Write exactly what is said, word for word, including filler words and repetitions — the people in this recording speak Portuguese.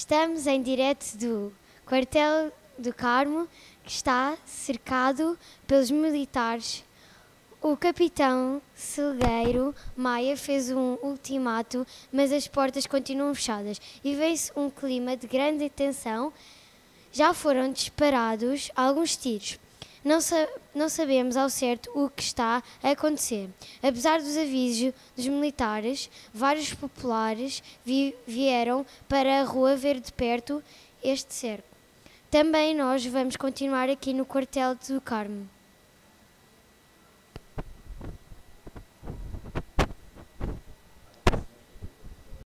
Estamos em direto do quartel do Carmo, que está cercado pelos militares. O capitão Salgueiro Maia fez um ultimato, mas as portas continuam fechadas e vê-se um clima de grande tensão. Já foram disparados alguns tiros. Não, sa não sabemos ao certo o que está a acontecer. Apesar dos avisos dos militares, vários populares vi vieram para a rua ver de perto este cerco. Também nós vamos continuar aqui no quartel do Carmo.